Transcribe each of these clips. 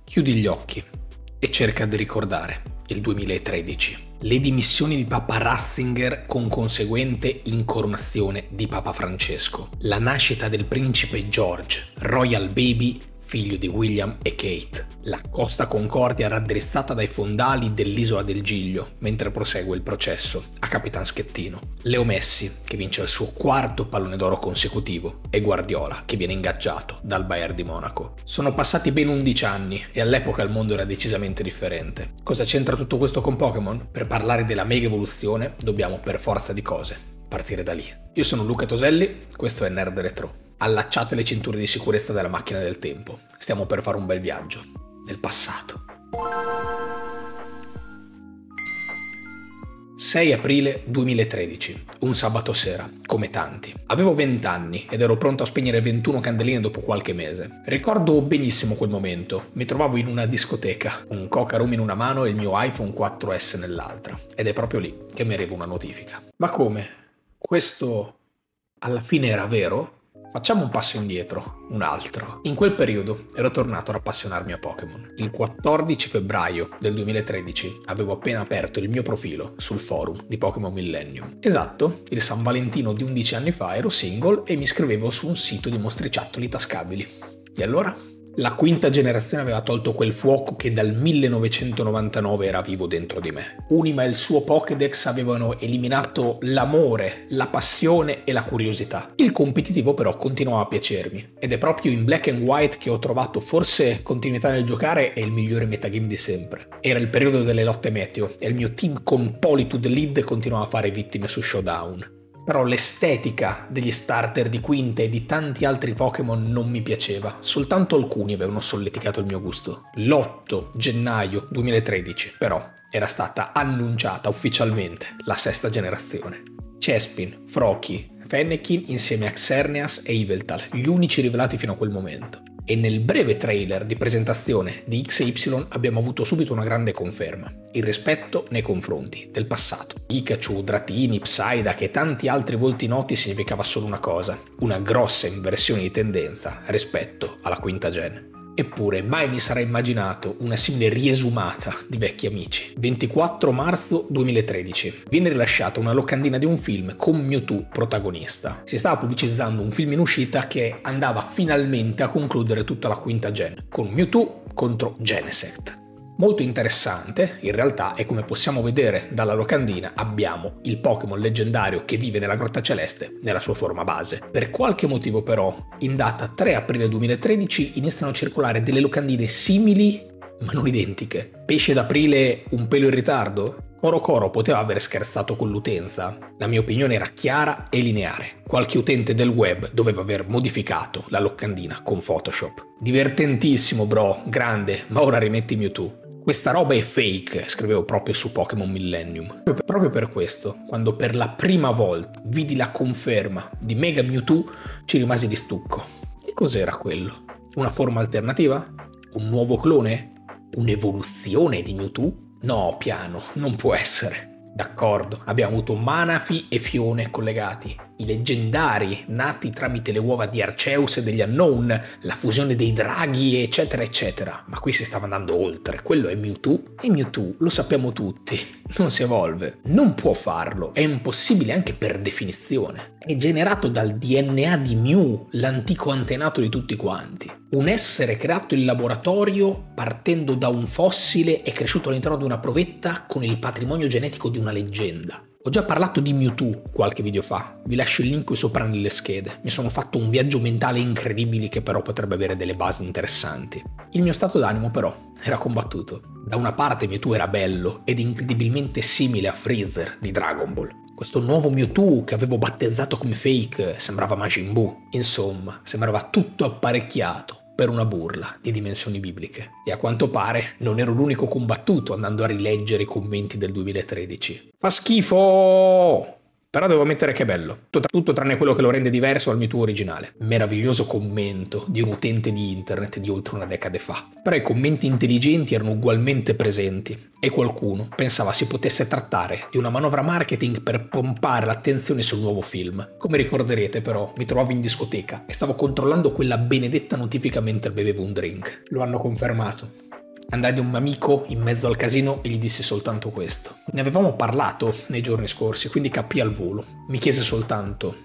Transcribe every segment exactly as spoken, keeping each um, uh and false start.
Chiudi gli occhi e cerca di ricordare il duemilatredici. Le dimissioni di Papa Ratzinger con conseguente incoronazione di Papa Francesco. La nascita del principe George, Royal Baby, figlio di William e Kate. La Costa Concordia raddrizzata dai fondali dell'isola del Giglio mentre prosegue il processo a Capitan Schettino. Leo Messi che vince il suo quarto pallone d'oro consecutivo e Guardiola che viene ingaggiato dal Bayern di Monaco. Sono passati ben undici anni e all'epoca il mondo era decisamente differente. Cosa c'entra tutto questo con Pokémon? Per parlare della mega evoluzione dobbiamo per forza di cose partire da lì. Io sono Luca Toselli, questo è Nerd Retro. Allacciate le cinture di sicurezza della macchina del tempo. Stiamo per fare un bel viaggio nel passato. sei aprile duemilatredici, un sabato sera, come tanti. Avevo venti anni ed ero pronto a spegnere ventuno candeline dopo qualche mese. Ricordo benissimo quel momento. Mi trovavo in una discoteca, un Coca Rum in una mano e il mio iPhone quattro S nell'altra. Ed è proprio lì che mi arriva una notifica. Ma come? Questo alla fine era vero? Facciamo un passo indietro, un altro. In quel periodo ero tornato ad appassionarmi a Pokémon. Il quattordici febbraio del duemilatredici avevo appena aperto il mio profilo sul forum di Pokémon Millennium. Esatto, il San Valentino di undici anni fa ero single e mi iscrivevo su un sito di mostriciattoli tascabili. E allora? La quinta generazione aveva tolto quel fuoco che dal millenovecentonovantanove era vivo dentro di me. Unima e il suo Pokédex avevano eliminato l'amore, la passione e la curiosità. Il competitivo però continuava a piacermi ed è proprio in Black and White che ho trovato forse continuità nel giocare e il migliore metagame di sempre. Era il periodo delle lotte meteo e il mio team con Politude lead continuava a fare vittime su Showdown. Però l'estetica degli starter di Quinta e di tanti altri Pokémon non mi piaceva, soltanto alcuni avevano solleticato il mio gusto. L'otto gennaio duemilatredici, però, era stata annunciata ufficialmente la sesta generazione. Chespin, Froakie, Fennekin insieme a Xerneas e Yveltal, gli unici rivelati fino a quel momento. E nel breve trailer di presentazione di X e Y abbiamo avuto subito una grande conferma, il rispetto nei confronti del passato. Pikachu, Dratini, Psyduck e tanti altri volti noti significava solo una cosa, una grossa inversione di tendenza rispetto alla quinta gen. Eppure mai mi sarei immaginato una simile riesumata di vecchi amici. ventiquattro marzo duemilatredici. Viene rilasciata una locandina di un film con Mewtwo protagonista. Si stava pubblicizzando un film in uscita che andava finalmente a concludere tutta la quinta gen, con Mewtwo contro Genesect. Molto interessante, in realtà, e come possiamo vedere dalla locandina abbiamo il Pokémon leggendario che vive nella Grotta Celeste nella sua forma base. Per qualche motivo però, in data tre aprile duemilatredici iniziano a circolare delle locandine simili ma non identiche. Pesce d'aprile un pelo in ritardo? Coro Coro poteva aver scherzato con l'utenza? La mia opinione era chiara e lineare. Qualche utente del web doveva aver modificato la locandina con Photoshop. Divertentissimo bro, grande, ma ora rimetti Mewtwo. Questa roba è fake, scrivevo proprio su Pokémon Millennium. Proprio per questo, quando per la prima volta vidi la conferma di Mega Mewtwo, ci rimasi di stucco. E cos'era quello? Una forma alternativa? Un nuovo clone? Un'evoluzione di Mewtwo? No, piano, non può essere. D'accordo, abbiamo avuto Manaphy e Fione collegati, i leggendari nati tramite le uova di Arceus e degli Unknown, la fusione dei draghi eccetera eccetera, ma qui si stava andando oltre. Quello è Mewtwo e Mewtwo, lo sappiamo tutti, non si evolve, non può farlo, è impossibile anche per definizione. È generato dal D N A di Mew, l'antico antenato di tutti quanti. Un essere creato in laboratorio partendo da un fossile e cresciuto all'interno di una provetta con il patrimonio genetico di una leggenda. Ho già parlato di Mewtwo qualche video fa, vi lascio il link qui sopra nelle schede. Mi sono fatto un viaggio mentale incredibile che però potrebbe avere delle basi interessanti. Il mio stato d'animo però era combattuto. Da una parte Mewtwo era bello ed incredibilmente simile a Freezer di Dragon Ball. Questo nuovo Mewtwo che avevo battezzato come fake sembrava Majin Buu. Insomma, sembrava tutto apparecchiato per una burla di dimensioni bibliche. E a quanto pare non ero l'unico combattuto andando a rileggere i commenti del duemilatredici. Fa schifo! Però devo ammettere che è bello, tutto tranne quello che lo rende diverso dal Mewtwo originale. Meraviglioso commento di un utente di internet di oltre una decade fa. Però i commenti intelligenti erano ugualmente presenti e qualcuno pensava si potesse trattare di una manovra marketing per pompare l'attenzione sul nuovo film. Come ricorderete però, mi trovavo in discoteca e stavo controllando quella benedetta notifica mentre bevevo un drink. Lo hanno confermato. Andai da un mio amico in mezzo al casino e gli dissi soltanto questo. Ne avevamo parlato nei giorni scorsi, quindi capì al volo. Mi chiese soltanto: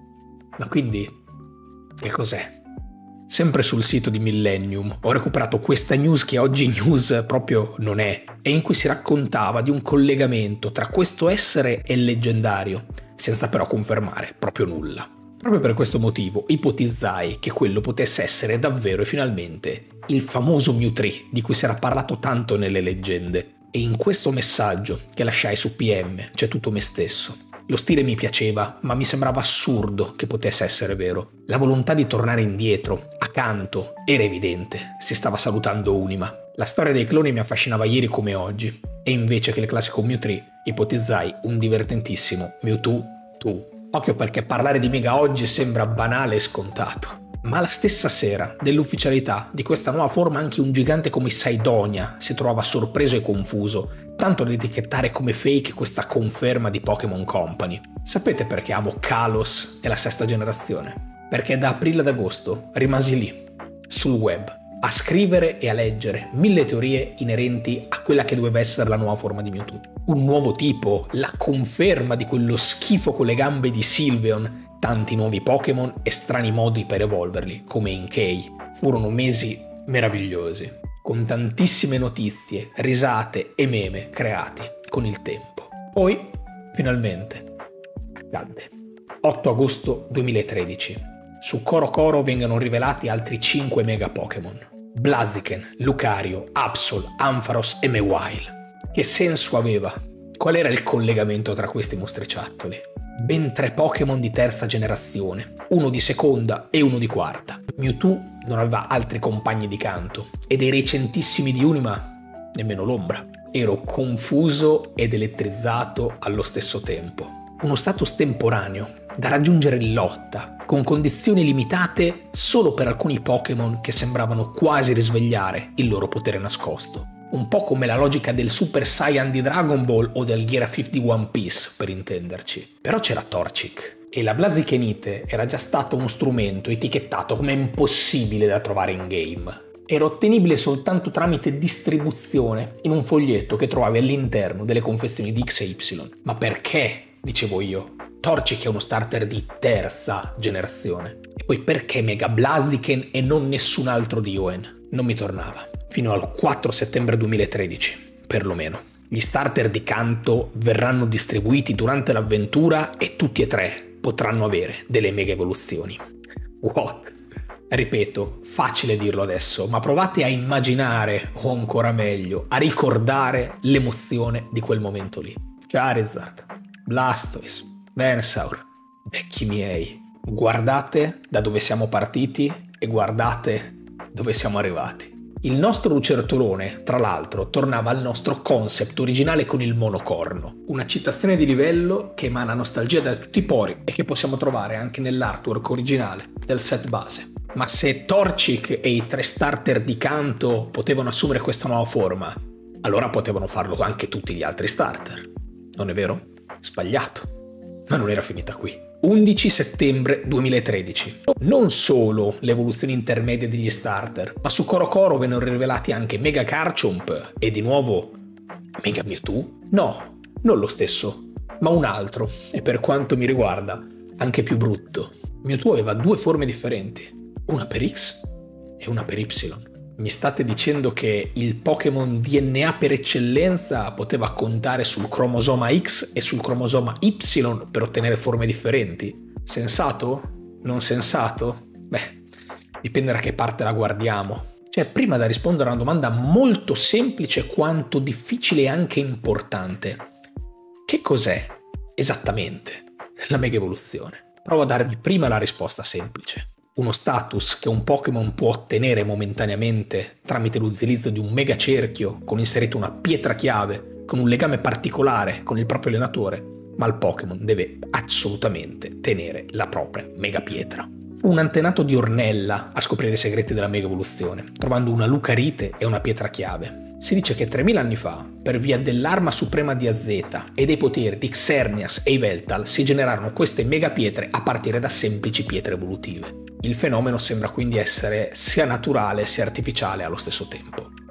ma quindi che cos'è? Sempre sul sito di Millennium ho recuperato questa news che oggi news proprio non è, e in cui si raccontava di un collegamento tra questo essere e il leggendario, senza però confermare proprio nulla. Proprio per questo motivo ipotizzai che quello potesse essere davvero e finalmente il famoso Mewtwo di cui si era parlato tanto nelle leggende. E in questo messaggio che lasciai su P M c'è tutto me stesso. Lo stile mi piaceva, ma mi sembrava assurdo che potesse essere vero. La volontà di tornare indietro, accanto, era evidente. Si stava salutando Unima. La storia dei cloni mi affascinava ieri come oggi, e invece che il classico Mewtwo, ipotizzai un divertentissimo Mewtwo tu. Occhio, perché parlare di Mega oggi sembra banale e scontato. Ma la stessa sera dell'ufficialità di questa nuova forma anche un gigante come Saidonia si trovava sorpreso e confuso, tanto da etichettare come fake questa conferma di Pokémon Company. Sapete perché amo Kalos e la sesta generazione? Perché da aprile ad agosto rimasi lì, sul web, a scrivere e a leggere mille teorie inerenti a quella che doveva essere la nuova forma di Mewtwo. Un nuovo tipo, la conferma di quello schifo con le gambe di Sylveon, tanti nuovi Pokémon e strani modi per evolverli, come Inkay. Furono mesi meravigliosi, con tantissime notizie, risate e meme creati con il tempo. Poi, finalmente, accadde. otto agosto duemilatredici. Su Coro Coro vengono rivelati altri cinque mega Pokémon: Blaziken, Lucario, Absol, Ampharos e Mewile. Che senso aveva? Qual era il collegamento tra questi mostriciattoli? Ben tre Pokémon di terza generazione, uno di seconda e uno di quarta. Mewtwo non aveva altri compagni di canto, e dei recentissimi di Unima nemmeno l'ombra. Ero confuso ed elettrizzato allo stesso tempo. Uno status temporaneo, da raggiungere in lotta, con condizioni limitate solo per alcuni Pokémon che sembravano quasi risvegliare il loro potere nascosto. Un po' come la logica del Super Saiyan di Dragon Ball o del Gear cinquanta di One Piece, per intenderci. Però c'era Torchic, e la Blazikenite era già stato uno strumento etichettato come impossibile da trovare in game. Era ottenibile soltanto tramite distribuzione in un foglietto che trovavi all'interno delle confezioni di X e Y. Ma perché, dicevo io, Torchic è uno starter di terza generazione? E poi perché Mega Blaziken e non nessun altro D O N? Non mi tornava. Fino al quattro settembre duemilatredici, perlomeno. Gli starter di canto verranno distribuiti durante l'avventura e tutti e tre potranno avere delle mega evoluzioni. What? Ripeto, facile dirlo adesso, ma provate a immaginare, o ancora meglio, a ricordare l'emozione di quel momento lì. Charizard, Blastoise, Venusaur, vecchi miei, guardate da dove siamo partiti e guardate dove siamo arrivati. Il nostro lucertolone, tra l'altro, tornava al nostro concept originale con il monocorno, una citazione di livello che emana nostalgia da tutti i pori e che possiamo trovare anche nell'artwork originale del set base. Ma se Torchic e i tre starter di canto potevano assumere questa nuova forma, allora potevano farlo anche tutti gli altri starter. Non è vero? Sbagliato. Ma non era finita qui. undici settembre duemilatredici. Non solo le evoluzioni intermedie degli starter, ma su Coro Coro vennero rivelati anche Mega Garchomp e di nuovo Mega Mewtwo? No, non lo stesso, ma un altro, e per quanto mi riguarda anche più brutto. Mewtwo aveva due forme differenti, una per X e una per Y. Mi state dicendo che il Pokémon D N A per eccellenza poteva contare sul cromosoma X e sul cromosoma Y per ottenere forme differenti? Sensato? Non sensato? Beh, dipende da che parte la guardiamo. Cioè, prima da rispondere a una domanda molto semplice quanto difficile e anche importante. Che cos'è esattamente la mega evoluzione? Provo a darvi prima la risposta semplice. Uno status che un Pokémon può ottenere momentaneamente tramite l'utilizzo di un mega cerchio con inserito una pietra chiave, con un legame particolare con il proprio allenatore, ma il Pokémon deve assolutamente tenere la propria mega pietra. Fu un antenato di Ornella a scoprire i segreti della mega evoluzione, trovando una Lucarite e una pietra chiave. Si dice che tremila anni fa, per via dell'arma suprema di Azeta e dei poteri di Xerneas e Yveltal, si generarono queste mega pietre a partire da semplici pietre evolutive. Il fenomeno sembra quindi essere sia naturale sia artificiale allo stesso tempo.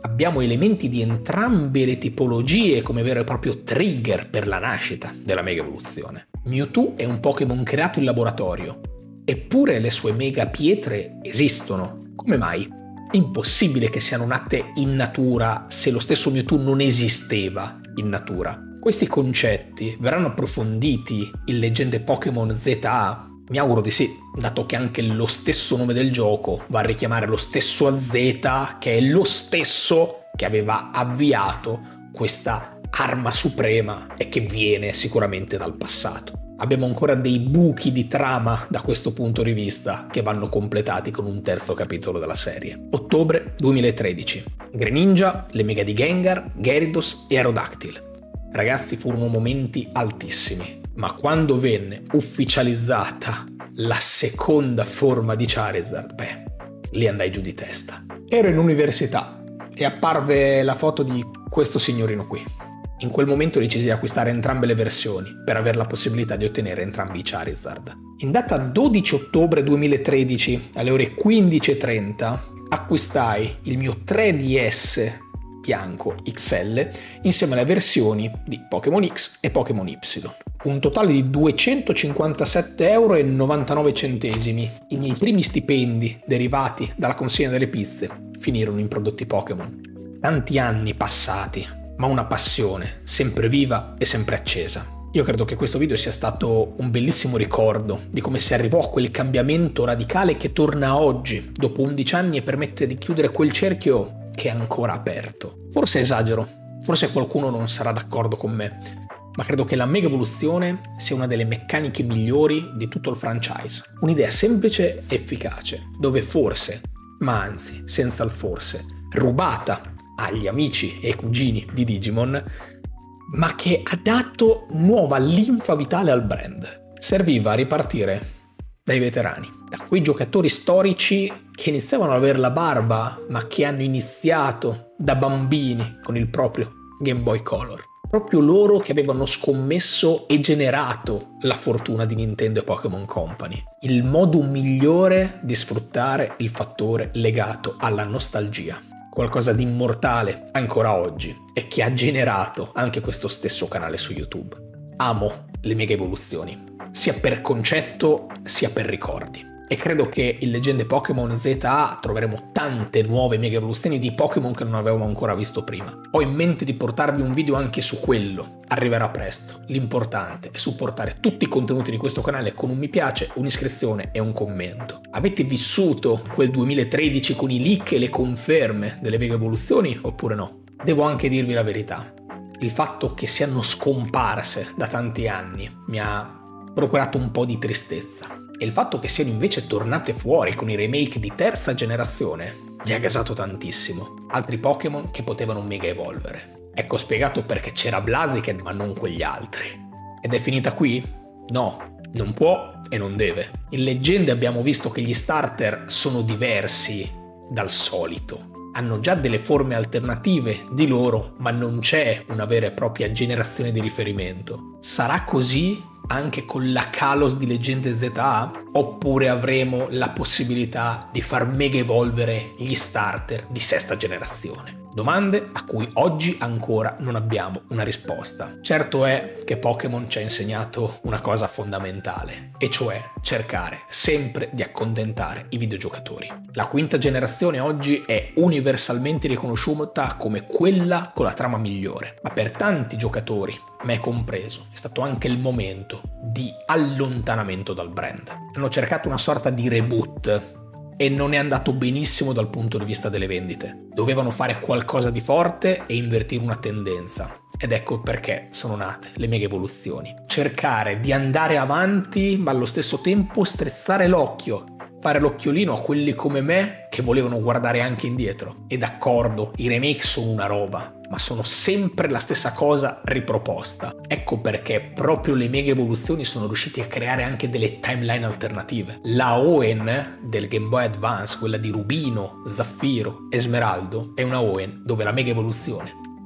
Abbiamo elementi di entrambe le tipologie come vero e proprio trigger per la nascita della mega evoluzione. Mewtwo è un Pokémon creato in laboratorio, eppure le sue mega pietre esistono. Come mai? Impossibile che siano nate in natura se lo stesso Mewtwo non esisteva in natura. Questi concetti verranno approfonditi in Leggende Pokémon Z A? Mi auguro di sì, dato che anche lo stesso nome del gioco va a richiamare lo stesso A Z, che è lo stesso che aveva avviato questa arma suprema e che viene sicuramente dal passato. Abbiamo ancora dei buchi di trama da questo punto di vista che vanno completati con un terzo capitolo della serie. Ottobre duemilatredici. Greninja, le mega di Gengar, Gyarados e Aerodactyl. Ragazzi, furono momenti altissimi. Ma quando venne ufficializzata la seconda forma di Charizard, beh, lì andai giù di testa. Ero in università e apparve la foto di questo signorino qui. In quel momento decisi di acquistare entrambe le versioni per avere la possibilità di ottenere entrambi i Charizard. In data dodici ottobre duemilatredici, alle ore quindici e trenta, acquistai il mio tre D S bianco X L insieme alle versioni di Pokémon X e Pokémon Y. Un totale di duecentocinquantasette euro e novantanove centesimi. I miei primi stipendi derivati dalla consegna delle pizze finirono in prodotti Pokémon. Tanti anni passati, ma una passione sempre viva e sempre accesa. Io credo che questo video sia stato un bellissimo ricordo di come si arrivò a quel cambiamento radicale che torna oggi, dopo undici anni, e permette di chiudere quel cerchio che è ancora aperto. Forse esagero, forse qualcuno non sarà d'accordo con me, ma credo che la mega evoluzione sia una delle meccaniche migliori di tutto il franchise. Un'idea semplice e efficace, dove forse, ma anzi senza il forse, rubata agli amici e cugini di Digimon, ma che ha dato nuova linfa vitale al brand. Serviva a ripartire dai veterani, da quei giocatori storici che iniziavano ad avere la barba, ma che hanno iniziato da bambini con il proprio Game Boy Color. Proprio loro che avevano scommesso e generato la fortuna di Nintendo e Pokémon Company. Il modo migliore di sfruttare il fattore legato alla nostalgia. Qualcosa di immortale ancora oggi e che ha generato anche questo stesso canale su YouTube. Amo le mega evoluzioni, sia per concetto sia per ricordi. E credo che in Leggende Pokémon Z A troveremo tante nuove mega evoluzioni di Pokémon che non avevamo ancora visto prima. Ho in mente di portarvi un video anche su quello, arriverà presto. L'importante è supportare tutti i contenuti di questo canale con un mi piace, un'iscrizione e un commento. Avete vissuto quel duemilatredici con i leak e le conferme delle mega evoluzioni oppure no? Devo anche dirvi la verità. Il fatto che siano scomparse da tanti anni mi ha procurato un po' di tristezza. E il fatto che siano invece tornate fuori con i remake di terza generazione mi ha gasato tantissimo. Altri Pokémon che potevano mega evolvere. Ecco spiegato perché c'era Blaziken ma non quegli altri. Ed è finita qui? No, non può e non deve. In Leggende abbiamo visto che gli starter sono diversi dal solito. Hanno già delle forme alternative di loro, ma non c'è una vera e propria generazione di riferimento. Sarà così anche con la Kalos di Leggende Z A? Oppure avremo la possibilità di far mega evolvere gli starter di sesta generazione? Domande a cui oggi ancora non abbiamo una risposta. Certo è che Pokémon ci ha insegnato una cosa fondamentale, e cioè cercare sempre di accontentare i videogiocatori. La quinta generazione oggi è universalmente riconosciuta come quella con la trama migliore, ma per tanti giocatori, me compreso, è stato anche il momento di allontanamento dal brand. Hanno cercato una sorta di reboot e non è andato benissimo dal punto di vista delle vendite. Dovevano fare qualcosa di forte e invertire una tendenza. Ed ecco perché sono nate le mega evoluzioni. Cercare di andare avanti, ma allo stesso tempo strizzare l'occhio. Fare l'occhiolino a quelli come me che volevano guardare anche indietro. E d'accordo, i remake sono una roba, ma sono sempre la stessa cosa riproposta. Ecco perché proprio le mega evoluzioni sono riusciti a creare anche delle timeline alternative. La Hoenn del Game Boy Advance, quella di Rubino, Zaffiro e Smeraldo, è una Hoenn dove la mega evoluzione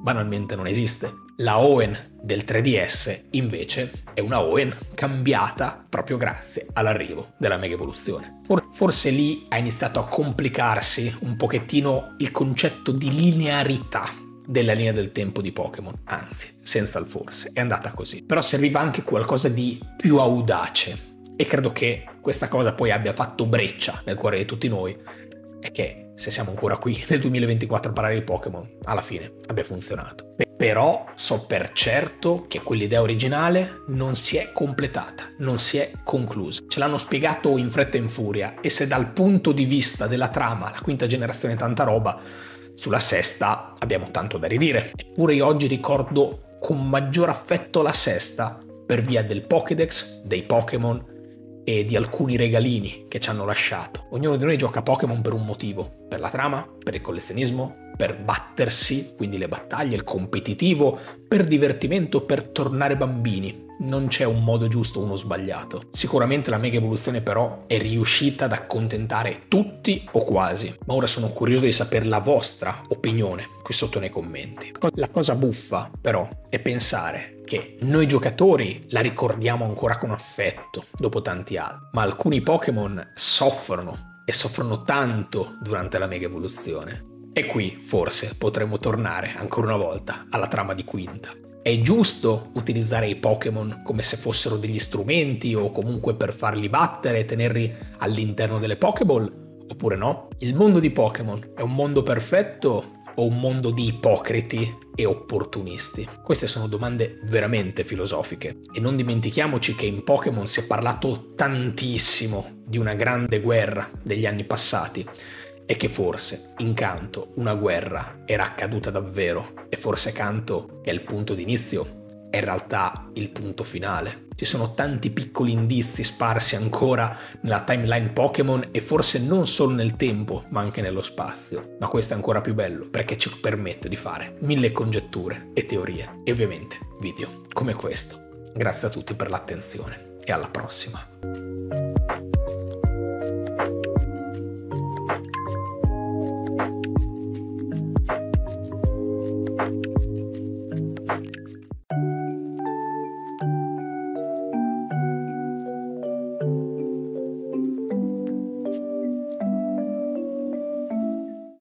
banalmente non esiste. La Owen del tre D S invece è una Owen cambiata proprio grazie all'arrivo della Mega Evoluzione. For- forse lì ha iniziato a complicarsi un pochettino il concetto di linearità della linea del tempo di Pokémon, anzi, senza il forse, è andata così. Però serviva anche qualcosa di più audace e credo che questa cosa poi abbia fatto breccia nel cuore di tutti noi e che, se siamo ancora qui nel duemilaventiquattro a parlare di Pokémon, alla fine abbia funzionato. Però so per certo che quell'idea originale non si è completata, non si è conclusa. Ce l'hanno spiegato in fretta e in furia e se dal punto di vista della trama la quinta generazione è tanta roba, sulla sesta abbiamo tanto da ridire. Eppure io oggi ricordo con maggior affetto la sesta per via del Pokédex, dei Pokémon e di alcuni regalini che ci hanno lasciato. Ognuno di noi gioca Pokémon per un motivo, per la trama, per il collezionismo, per battersi, quindi le battaglie, il competitivo, per divertimento, per tornare bambini. Non c'è un modo giusto o uno sbagliato. Sicuramente la Mega Evoluzione però è riuscita ad accontentare tutti o quasi, ma ora sono curioso di sapere la vostra opinione qui sotto nei commenti. La cosa buffa però è pensare che noi giocatori la ricordiamo ancora con affetto dopo tanti anni, ma alcuni Pokémon soffrono e soffrono tanto durante la Mega Evoluzione. E qui forse potremmo tornare ancora una volta alla trama di Quinta. È giusto utilizzare i Pokémon come se fossero degli strumenti o comunque per farli battere e tenerli all'interno delle Pokéball? Oppure no? Il mondo di Pokémon è un mondo perfetto o un mondo di ipocriti e opportunisti? Queste sono domande veramente filosofiche e non dimentichiamoci che in Pokémon si è parlato tantissimo di una grande guerra degli anni passati e che forse in Kanto una guerra era accaduta davvero e forse Kanto, che è il punto d'inizio, è in realtà il punto finale. Ci sono tanti piccoli indizi sparsi ancora nella timeline Pokémon e forse non solo nel tempo ma anche nello spazio, ma questo è ancora più bello perché ci permette di fare mille congetture e teorie e ovviamente video come questo. Grazie a tutti per l'attenzione e alla prossima.